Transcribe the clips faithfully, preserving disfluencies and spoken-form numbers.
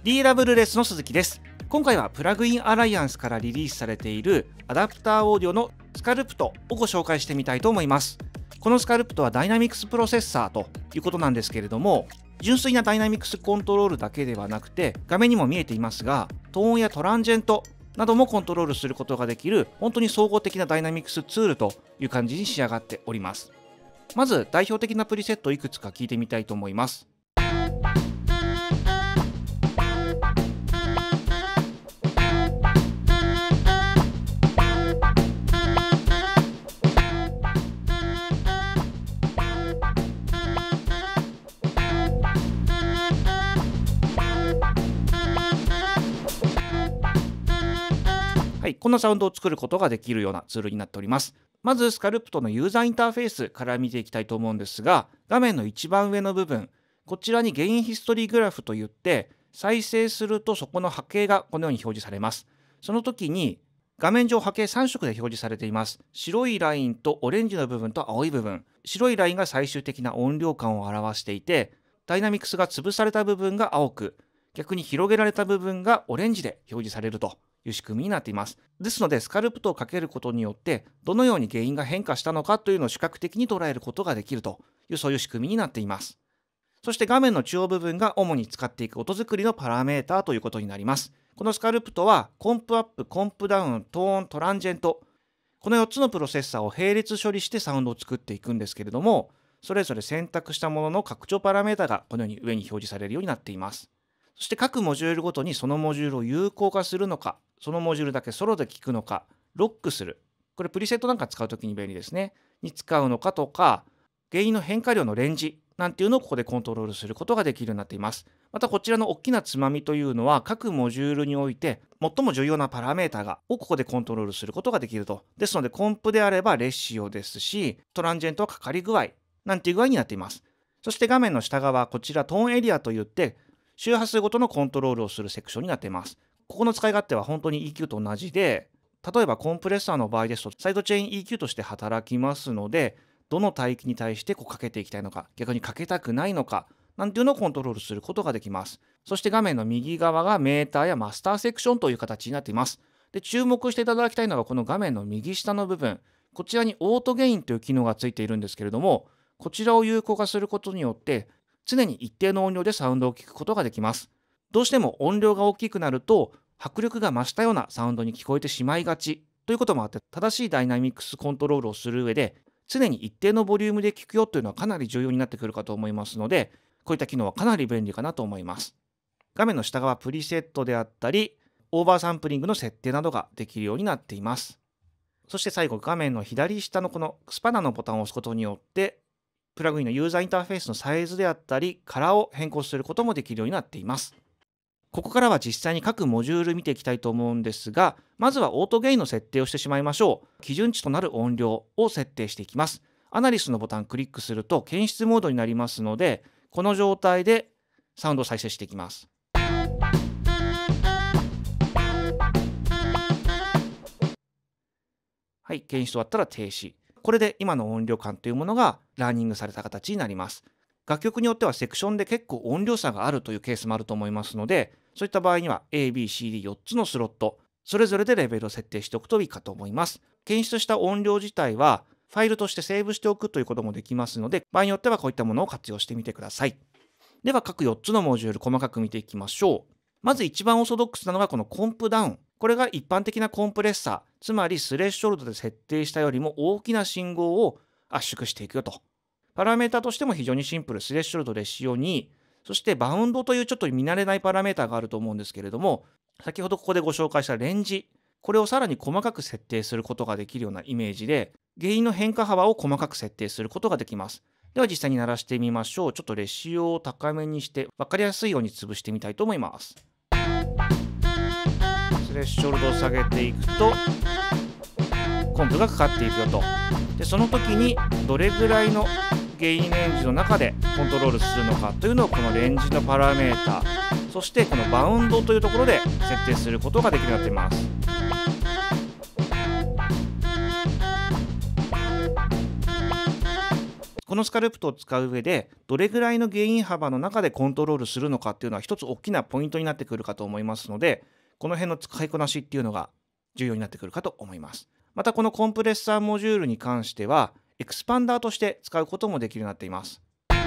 ディーダブリュー レスの鈴木です。今回はプラグインアライアンスからリリースされているアダプターオーディオのスカルプトをご紹介してみたいと思います。このスカルプトはダイナミクスプロセッサーということなんですけれども、純粋なダイナミクスコントロールだけではなくて、画面にも見えていますが、トーンやトランジェントなどもコントロールすることができる本当に総合的なダイナミクスツールという感じに仕上がっております。まず代表的なプリセットをいくつか聞いてみたいと思います。はい、こんなサウンドを作ることができるようなツールになっております。まずスカルプトのユーザーインターフェースから見ていきたいと思うんですが、画面の一番上の部分、こちらにゲインヒストリーグラフといって、再生するとそこの波形がこのように表示されます。その時に画面上波形さん色で表示されています。白いラインとオレンジの部分と青い部分。白いラインが最終的な音量感を表していて、ダイナミクスが潰された部分が青く、逆に広げられた部分がオレンジで表示されるという仕組みになっています。ですのでスカルプトをかけることによってどのように原因が変化したのかというのを視覚的に捉えることができるというそういう仕組みになっています。そして画面の中央部分が主に使っていく音作りのパラメーターということになります。このスカルプトはコンプアップ、コンプダウン、トーン、トランジェント、このよっつのプロセッサーを並列処理してサウンドを作っていくんですけれども、それぞれ選択したものの拡張パラメータがこのように上に表示されるようになっています。そして各モジュールごとにそのモジュールを有効化するのか、そのモジュールだけソロで聴くのか、ロックする。これプリセットなんか使うときに便利ですね。に使うのかとか、原因の変化量のレンジなんていうのをここでコントロールすることができるようになっています。またこちらの大きなつまみというのは各モジュールにおいて最も重要なパラメータがをここでコントロールすることができると。ですのでコンプであればレシオですし、トランジェントはかかり具合なんていう具合になっています。そして画面の下側、こちらトーンエリアといって周波数ごとのコントロールをするセクションになっています。ここの使い勝手は本当に イーキュー と同じで、例えばコンプレッサーの場合ですとサイドチェーン イーキュー として働きますので、どの帯域に対してこうかけていきたいのか、逆にかけたくないのかなんていうのをコントロールすることができます。そして画面の右側がメーターやマスターセクションという形になっています。で、注目していただきたいのはこの画面の右下の部分、こちらにオートゲインという機能がついているんですけれども、こちらを有効化することによって常に一定の音量でサウンドを聞くことができます。どうしても音量が大きくなると迫力が増したようなサウンドに聞こえてしまいがちということもあって、正しいダイナミクスコントロールをする上で常に一定のボリュームで聞くよというのはかなり重要になってくるかと思いますので、こういった機能はかなり便利かなと思います。画面の下側、プリセットであったりオーバーサンプリングの設定などができるようになっています。そして最後、画面の左下のこのスパナのボタンを押すことによってプラグインのユーザーインターフェースのサイズであったりカラーを変更することもできるようになっています。ここからは実際に各モジュール見ていきたいと思うんですが、まずはオートゲインの設定をしてしまいましょう。基準値となる音量を設定していきます。アナリスのボタンをクリックすると検出モードになりますので、この状態でサウンドを再生していきます。はい、検出終わったら停止。これで今の音量感というものがラーニングされた形になります。楽曲によってはセクションで結構音量差があるというケースもあると思いますので、そういった場合には エービーシーディーよっつのスロット、それぞれでレベルを設定しておくといいかと思います。検出した音量自体はファイルとしてセーブしておくということもできますので、場合によってはこういったものを活用してみてください。では各よっつのモジュール細かく見ていきましょう。まず一番オーソドックスなのがこのコンプダウン。これが一般的なコンプレッサー、つまりスレッショルドで設定したよりも大きな信号を圧縮していくよと。パラメータとしても非常にシンプル、スレッショルドレシオに、そしてバウンドというちょっと見慣れないパラメータがあると思うんですけれども、先ほどここでご紹介したレンジ、これをさらに細かく設定することができるようなイメージで、原因の変化幅を細かく設定することができます。では実際に鳴らしてみましょう。ちょっとレシオを高めにして分かりやすいように潰してみたいと思います。スレッショルドを下げていくとコンプがかかっていくよと。でその時にどれぐらいのゲインレンジの中でコントロールするのかというのをこのレンジのパラメータ、そしてこのバウンドというところで設定することができるようになっています。 このスカルプトを使う上でどれぐらいのゲイン幅の中でコントロールするのかっていうのは一つ大きなポイントになってくるかと思いますので、この辺の使いこなしっていうのが重要になってくるかと思います。またこのコンプレッサーモジュールに関してはエクスパンダーとして使うこともできるようになっています。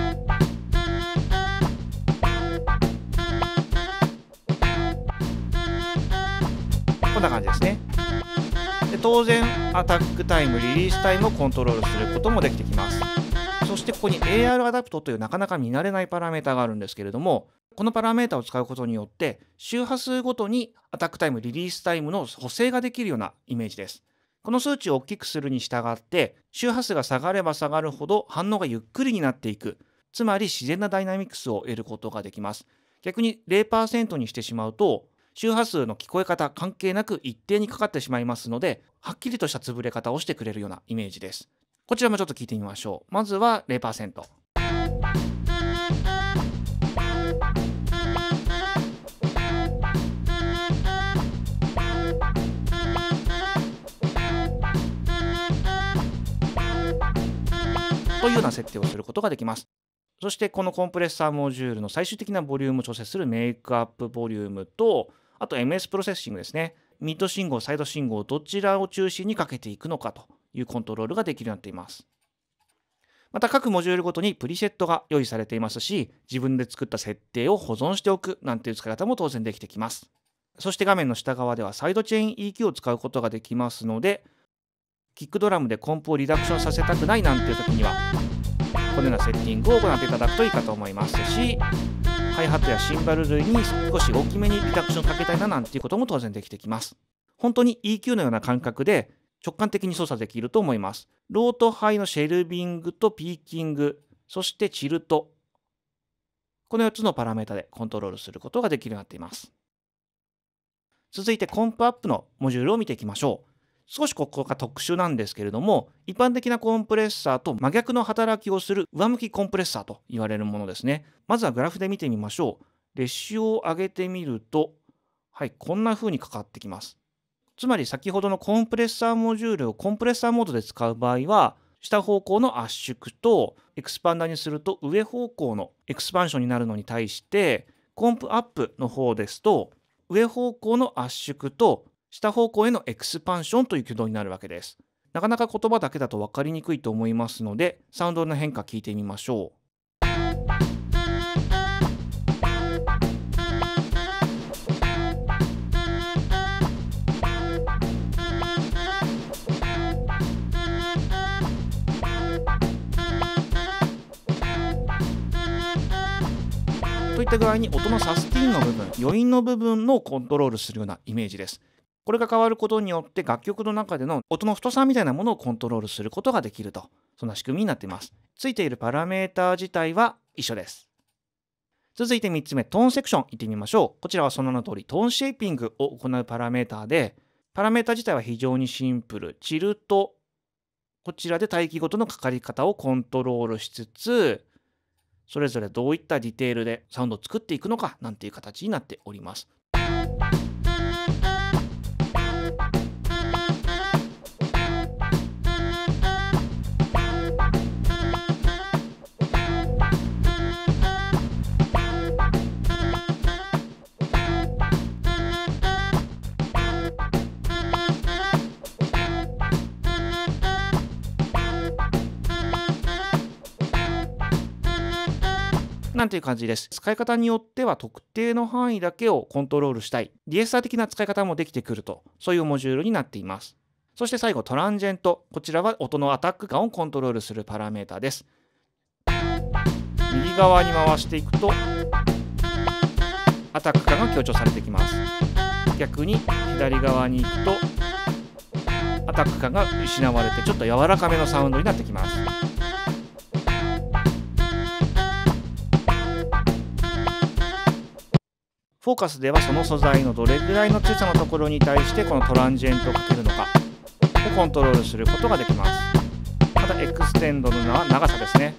こんな感じですね。で当然アタックタイム、リリースタイムをコントロールすることもできてきます。そしてここに エーアール アダプトというなかなか見慣れないパラメータがあるんですけれども、このパラメータを使うことによって周波数ごとにアタックタイム、リリースタイムの補正ができるようなイメージです。この数値を大きくするに従って周波数が下がれば下がるほど反応がゆっくりになっていく、つまり自然なダイナミクスを得ることができます。逆に ゼロパーセント にしてしまうと周波数の聞こえ方関係なく一定にかかってしまいますので、はっきりとした潰れ方をしてくれるようなイメージです。こちらもちょっと聞いてみましょう。まずは ゼロパーセント。というような設定をすることができます。そしてこのコンプレッサーモジュールの最終的なボリュームを調整するメイクアップボリュームと、あと エムエス プロセッシングですね。ミッド信号、サイド信号、どちらを中心にかけていくのかというコントロールができるようになっています。また各モジュールごとにプリセットが用意されていますし、自分で作った設定を保存しておくなんていう使い方も当然できてきます。そして画面の下側ではサイドチェーン イーキュー を使うことができますので、キックドラムでコンプをリダクションさせたくないなんていう時には、このようなセッティングを行っていただくといいかと思いますし、ハイハットやシンバル類に少し大きめにリダクションかけたいななんていうことも当然できてきます。本当に イーキュー のような感覚で直感的に操作できると思います。ローとハイのシェルビングとピーキング、そしてチルト。このよっつのパラメータでコントロールすることができるようになっています。続いてコンプアップのモジュールを見ていきましょう。少しここが特殊なんですけれども、一般的なコンプレッサーと真逆の働きをする上向きコンプレッサーと言われるものですね。まずはグラフで見てみましょう。レシオを上げてみると、はい、こんな風にかかってきます。つまり先ほどのコンプレッサーモジュールをコンプレッサーモードで使う場合は、下方向の圧縮とエクスパンダーにすると上方向のエクスパンションになるのに対して、コンプアップの方ですと、上方向の圧縮と下方向へのエクスパンションという挙動になるわけです。なかなか言葉だけだと分かりにくいと思いますので、サウンドの変化聞いてみましょう。といった具合に音のサスティンの部分、余韻の部分のコントロールするようなイメージです。これが変わることによって楽曲の中での音の太さみたいなものをコントロールすることができると、そんな仕組みになっています。ついているパラメータ自体は一緒です。続いてみっつめ、トーンセクションいってみましょう。こちらはその名の通りトーンシェイピングを行うパラメータで、パラメータ自体は非常にシンプル。チルト、こちらで帯域ごとのかかり方をコントロールしつつ、それぞれどういったディテールでサウンドを作っていくのかなんていう形になっております。なんていう感じです。使い方によっては特定の範囲だけをコントロールしたい、ディエッサー的な使い方もできてくると、そういうモジュールになっています。そして最後、トランジェント。こちらは音のアタック感をコントロールするパラメータです。右側に回していくと、アタック感が強調されてきます。逆に左側に行くと、アタック感が失われてちょっと柔らかめのサウンドになってきます。フォーカスではその素材のどれぐらいの強さのところに対してこのトランジェントをかけるのかをコントロールすることができます。またエクステンドの長さですね。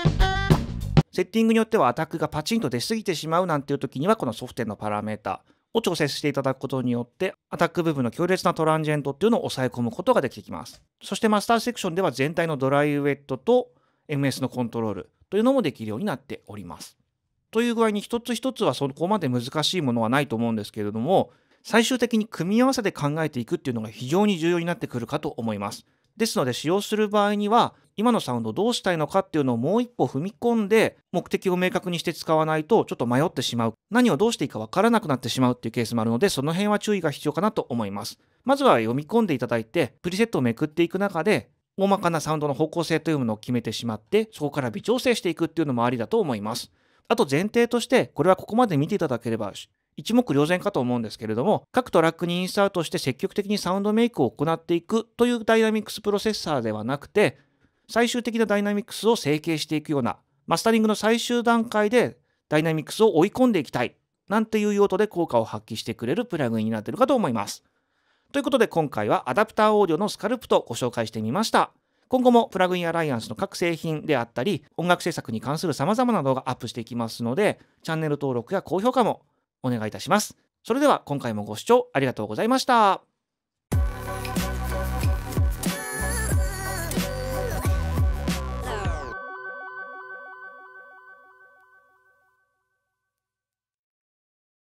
セッティングによってはアタックがパチンと出過ぎてしまうなんていう時にはこのソフトのパラメータを調整していただくことによって、アタック部分の強烈なトランジェントっていうのを抑え込むことができてきます。そしてマスターセクションでは全体のドライウェットと エムエス のコントロールというのもできるようになっております。という具合に一つ一つはそこまで難しいものはないと思うんですけれども、最終的に組み合わせて考えていくっていうのが非常に重要になってくるかと思います。ですので使用する場合には、今のサウンドをどうしたいのかっていうのをもう一歩踏み込んで、目的を明確にして使わないとちょっと迷ってしまう。何をどうしていいかわからなくなってしまうっていうケースもあるので、その辺は注意が必要かなと思います。まずは読み込んでいただいて、プリセットをめくっていく中で、大まかなサウンドの方向性というものを決めてしまって、そこから微調整していくっていうのもありだと思います。あと前提として、これはここまで見ていただければ一目瞭然かと思うんですけれども、各トラックにインスタートして積極的にサウンドメイクを行っていくというダイナミックスプロセッサーではなくて、最終的なダイナミックスを成形していくような、マスタリングの最終段階でダイナミックスを追い込んでいきたいなんていう用途で効果を発揮してくれるプラグインになっているかと思います。ということで今回はアダプターオーディオのスカルプトをご紹介してみました。今後もプラグインアライアンスの各製品であったり、音楽制作に関する様々な動画アップしていきますので、チャンネル登録や高評価もお願いいたします。それでは今回もご視聴ありがとうございました。